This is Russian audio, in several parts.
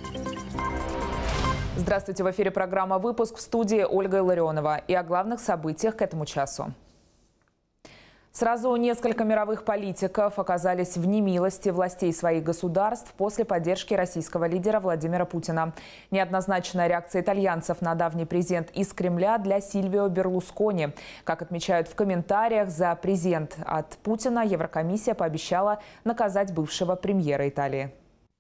Здравствуйте, в эфире программа «Выпуск», в студии Ольга Илларионова. И о главных событиях к этому часу. Сразу несколько мировых политиков оказались в немилости властей своих государств после поддержки российского лидера Владимира Путина. Неоднозначная реакция итальянцев на давний презент из Кремля для Сильвио Берлускони. Как отмечают в комментариях, за презент от Путина Еврокомиссия пообещала наказать бывшего премьера Италии.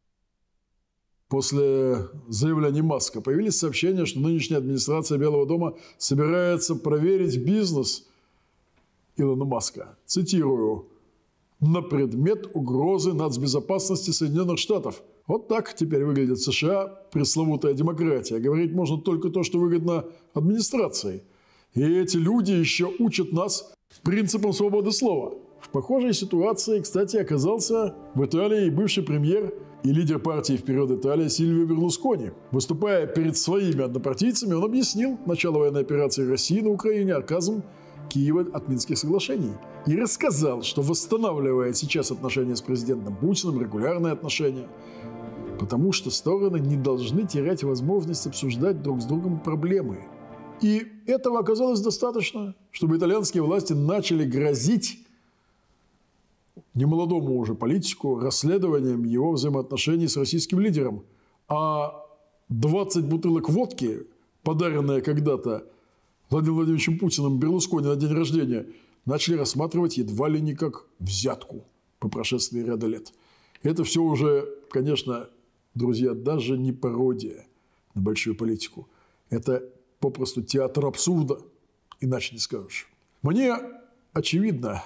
После заявления Маска появились сообщения, что нынешняя администрация Белого дома собирается проверить бизнес Илона Маска, цитирую, «на предмет угрозы нацбезопасности Соединенных Штатов». Вот так теперь выглядит США, пресловутая демократия. Говорить можно только то, что выгодно администрации. И эти люди еще учат нас принципам свободы слова. В похожей ситуации, кстати, оказался в Италии и бывший премьер и лидер партии «Вперед, Италия» Сильвио Берлускони. Выступая перед своими однопартийцами, он объяснил начало военной операции России на Украине отказом Киева от Минских соглашений. И рассказал, что восстанавливает сейчас отношения с президентом Путиным, регулярные отношения, потому что стороны не должны терять возможность обсуждать друг с другом проблемы. И этого оказалось достаточно, чтобы итальянские власти начали грозить немолодому уже политику расследованием его взаимоотношений с российским лидером. А 20 бутылок водки, подаренные когда-то Владимиром Владимировичем Путиным Берлускони на день рождения, начали рассматривать едва ли не как взятку по прошествии ряда лет. Это все уже, конечно, друзья, даже не пародия на большую политику. Это попросту театр абсурда, иначе не скажешь. Мне очевидно,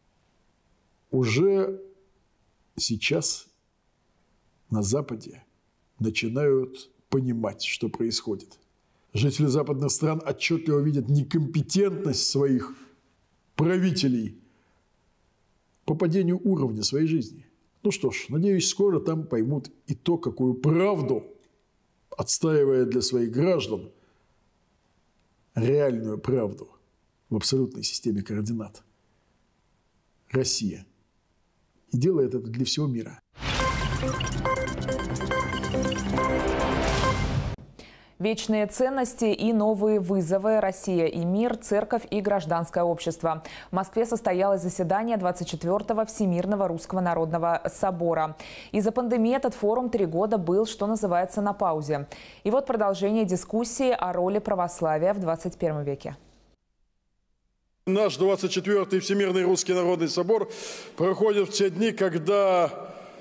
уже сейчас на Западе начинают понимать, что происходит. Жители западных стран отчетливо видят некомпетентность своих правителей по падению уровня своей жизни. Ну что ж, надеюсь, скоро там поймут и то, какую правду, отстаивая для своих граждан реальную правду в абсолютной системе координат. Россия. И делает это для всего мира. Вечные ценности и новые вызовы. Россия и мир, церковь и гражданское общество. В Москве состоялось заседание 24-го Всемирного Русского Народного Собора. Из-за пандемии этот форум 3 года был, что называется, на паузе. И вот продолжение дискуссии о роли православия в 21 веке. Наш 24-й Всемирный Русский Народный Собор проходит в те дни, когда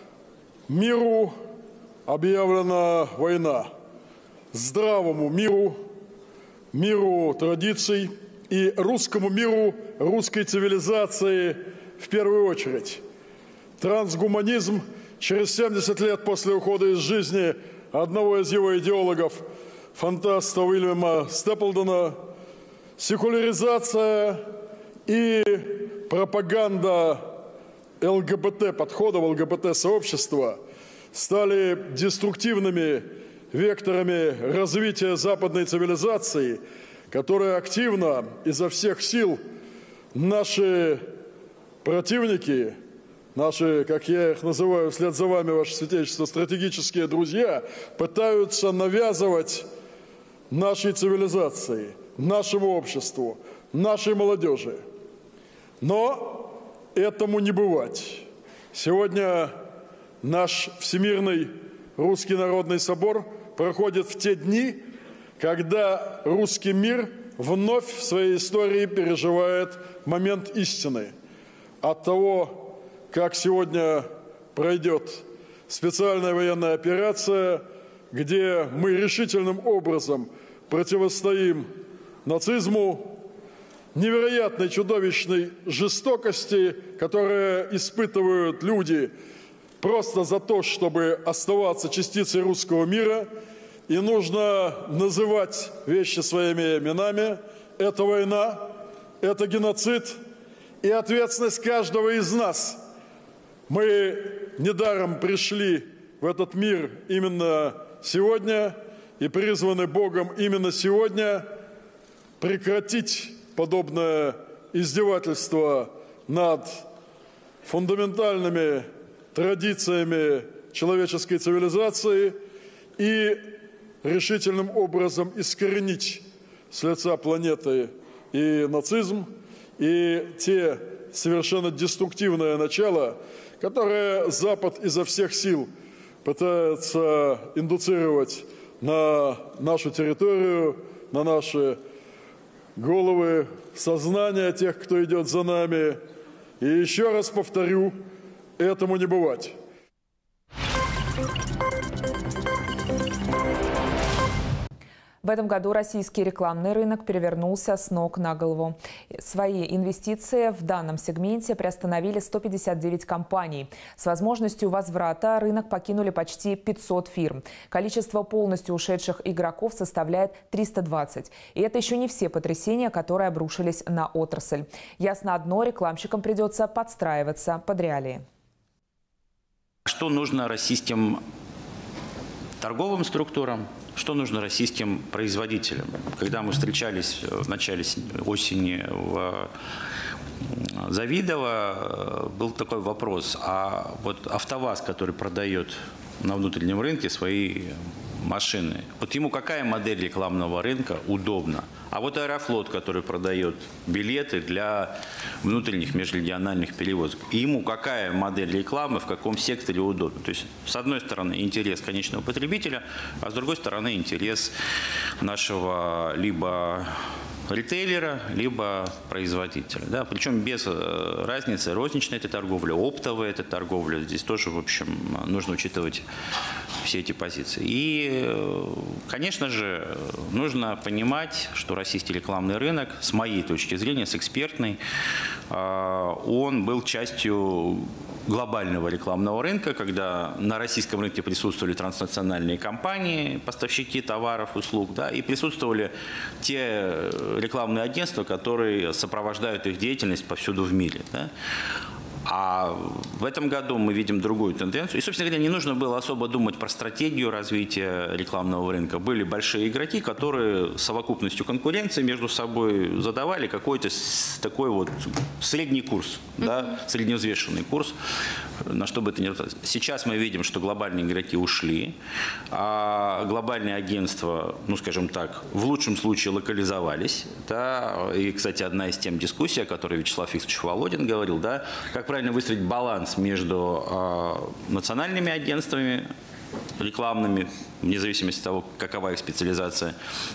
миру объявлена война. Здравому миру, миру традиций и русскому миру, русской цивилизации в первую очередь. Трансгуманизм через 70 лет после ухода из жизни одного из его идеологов, фантаста Уильяма Степлдона, секуляризация и пропаганда ЛГБТ, подходов ЛГБТ-сообщества стали деструктивными векторами развития западной цивилизации, которая активно изо всех сил наши противники, наши, как я их называю, вслед за вами, ваше святейшество, стратегические друзья, пытаются навязывать нашей цивилизации, нашему обществу, нашей молодежи. Но этому не бывать. Сегодня наш Всемирный Русский Народный Собор проходит в те дни, когда русский мир вновь в своей истории переживает момент истины. От того, как сегодня пройдет специальная военная операция, где мы решительным образом противостоим нацизму, невероятной чудовищной жестокости, которую испытывают люди просто за то, чтобы оставаться частицей русского мира, и нужно называть вещи своими именами. Это война, это геноцид и ответственность каждого из нас. Мы недаром пришли в этот мир именно сегодня и призваны Богом именно сегодня прекратить подобное издевательство над фундаментальными традициями человеческой цивилизации и решительным образом искоренить с лица планеты и нацизм, и те совершенно деструктивное начало, которое Запад изо всех сил пытается индуцировать на нашу территорию, на наши головы, сознание тех, кто идет за нами. И еще раз повторю, этому не бывать. В этом году российский рекламный рынок перевернулся с ног на голову. Свои инвестиции в данном сегменте приостановили 159 компаний. С возможностью возврата рынок покинули почти 500 фирм. Количество полностью ушедших игроков составляет 320. И это еще не все потрясения, которые обрушились на отрасль. Ясно одно, рекламщикам придется подстраиваться под реалии. Что нужно российским торговым структурам? Что нужно российским производителям? Когда мы встречались в начале осени в Завидово, был такой вопрос. А вот АвтоВАЗ, который продает на внутреннем рынке свои машины, вот ему какая модель рекламного рынка удобна? А вот Аэрофлот, который продает билеты для внутренних межрегиональных перевозок, ему какая модель рекламы, в каком секторе удобна? То есть, с одной стороны, интерес конечного потребителя, а с другой стороны, интерес нашего либо ритейлера, либо производителя. Да? Причем без разницы, розничная это торговля, оптовая это торговля. Здесь тоже, в общем, нужно учитывать все эти позиции. И, конечно же, нужно понимать, что российский рекламный рынок, с моей точки зрения, с экспертной, он был частью глобального рекламного рынка, когда на российском рынке присутствовали транснациональные компании, поставщики товаров, услуг, да, и присутствовали те рекламные агентства, которые сопровождают их деятельность повсюду в мире. Да. А в этом году мы видим другую тенденцию. И, собственно говоря, не нужно было особо думать про стратегию развития рекламного рынка. Были большие игроки, которые совокупностью конкуренции между собой задавали какой-то такой вот средний курс, да, средневзвешенный курс, на что бы это ни было. Сейчас мы видим, что глобальные игроки ушли, а глобальные агентства, ну, скажем так, в лучшем случае локализовались. Да. И, кстати, одна из тем дискуссий, о которой Вячеслав Викторович Володин говорил, да, как правильно выстроить баланс между национальными агентствами рекламными, вне зависимости от того, какова их специализация,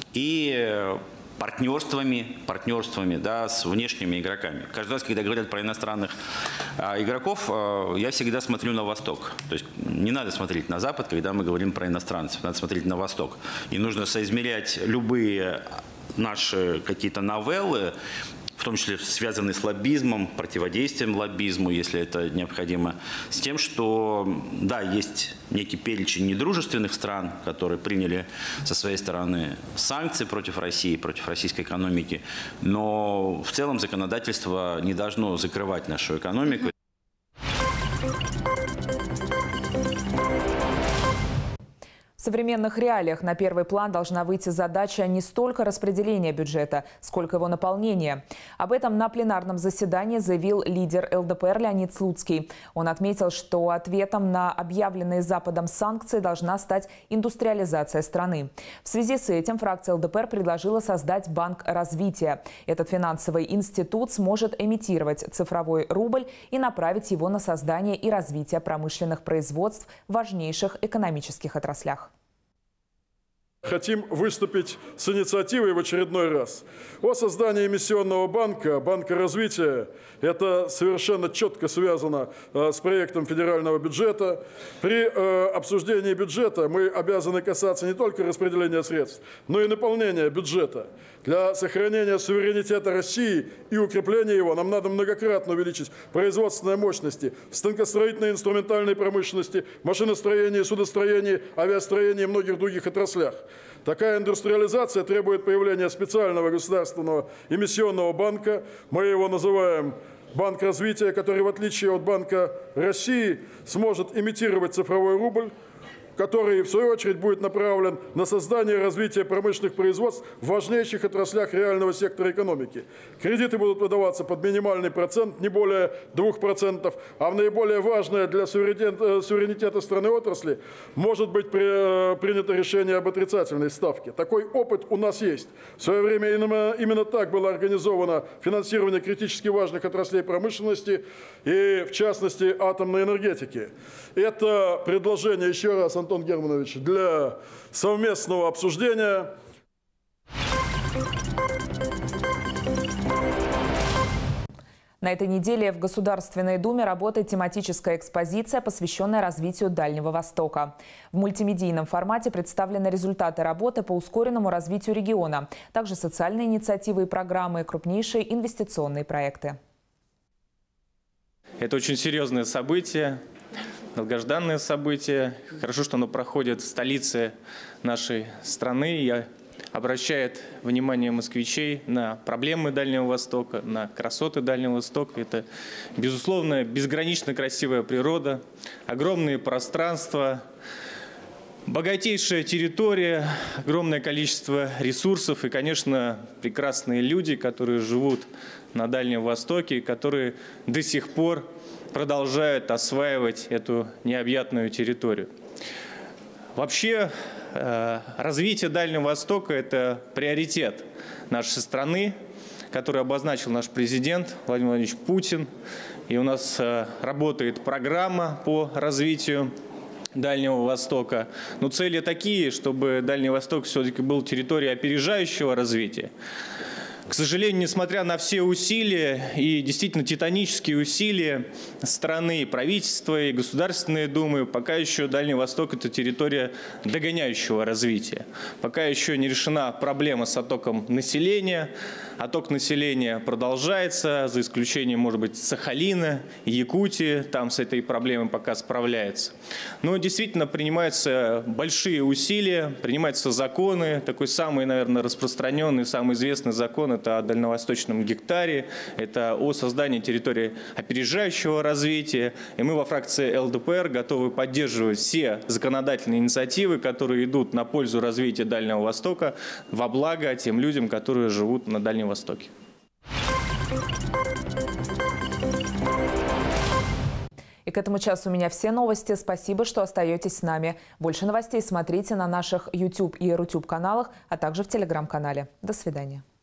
и партнерствами, да, с внешними игроками. Каждый раз, когда говорят про иностранных игроков, я всегда смотрю на Восток. То есть не надо смотреть на Запад, когда мы говорим про иностранцев, надо смотреть на Восток. И нужно соизмерять любые наши какие-то новеллы, в том числе связанные с лоббизмом, противодействием лоббизму, если это необходимо, с тем, что, да, есть некий перечень недружественных стран, которые приняли со своей стороны санкции против России, против российской экономики, но в целом законодательство не должно закрывать нашу экономику. В современных реалиях на первый план должна выйти задача не столько распределения бюджета, сколько его наполнения. Об этом на пленарном заседании заявил лидер ЛДПР Леонид Слуцкий. Он отметил, что ответом на объявленные Западом санкции должна стать индустриализация страны. В связи с этим фракция ЛДПР предложила создать Банк развития. Этот финансовый институт сможет эмитировать цифровой рубль и направить его на создание и развитие промышленных производств в важнейших экономических отраслях. Хотим выступить с инициативой в очередной раз о создании эмиссионного банка, банка развития. Это совершенно четко связано с проектом федерального бюджета. При обсуждении бюджета мы обязаны касаться не только распределения средств, но и наполнения бюджета. Для сохранения суверенитета России и укрепления его нам надо многократно увеличить производственные мощности в станкостроительной и инструментальной промышленности, машиностроении, судостроении, авиастроении и многих других отраслях. Такая индустриализация требует появления специального государственного эмиссионного банка. Мы его называем Банк развития, который, в отличие от Банка России, сможет имитировать цифровой рубль, который, в свою очередь, будет направлен на создание и развитие промышленных производств в важнейших отраслях реального сектора экономики. Кредиты будут выдаваться под минимальный процент, не более 2%, а в наиболее важное для суверенитета страны отрасли может быть принято решение об отрицательной ставке. Такой опыт у нас есть. В свое время именно так было организовано финансирование критически важных отраслей промышленности и, в частности, атомной энергетики. Это предложение, еще раз, Антон Германович, для совместного обсуждения. На этой неделе в Государственной Думе работает тематическая экспозиция, посвященная развитию Дальнего Востока. В мультимедийном формате представлены результаты работы по ускоренному развитию региона, также социальные инициативы и программы, крупнейшие инвестиционные проекты. Это очень серьезное событие, долгожданное событие. Хорошо, что оно проходит в столице нашей страны. Я обращает внимание москвичей на проблемы Дальнего Востока, на красоты Дальнего Востока. Это, безусловно, безгранично красивая природа, огромные пространства, богатейшая территория, огромное количество ресурсов и, конечно, прекрасные люди, которые живут на Дальнем Востоке, которые до сих пор продолжают осваивать эту необъятную территорию. Вообще, развитие Дальнего Востока – это приоритет нашей страны, который обозначил наш президент Владимир Владимирович Путин. И у нас работает программа по развитию Дальнего Востока. Но цели такие, чтобы Дальний Восток все-таки был территорией опережающего развития. К сожалению, несмотря на все усилия и действительно титанические усилия страны, правительства и Государственной Думы, пока еще Дальний Восток – это территория догоняющего развития. Пока еще не решена проблема с оттоком населения. Отток населения продолжается, за исключением, может быть, Сахалина, Якутии. Там с этой проблемой пока справляется. Но действительно принимаются большие усилия, принимаются законы. Такой самый, наверное, распространенный, самый известный закон – это о дальневосточном гектаре, это о создании территории опережающего развития. И мы во фракции ЛДПР готовы поддерживать все законодательные инициативы, которые идут на пользу развития Дальнего Востока, во благо тем людям, которые живут на Дальнем Востоке. И к этому часу у меня все новости. Спасибо, что остаетесь с нами. Больше новостей смотрите на наших YouTube и Рутюб каналах, а также в Телеграм-канале. До свидания.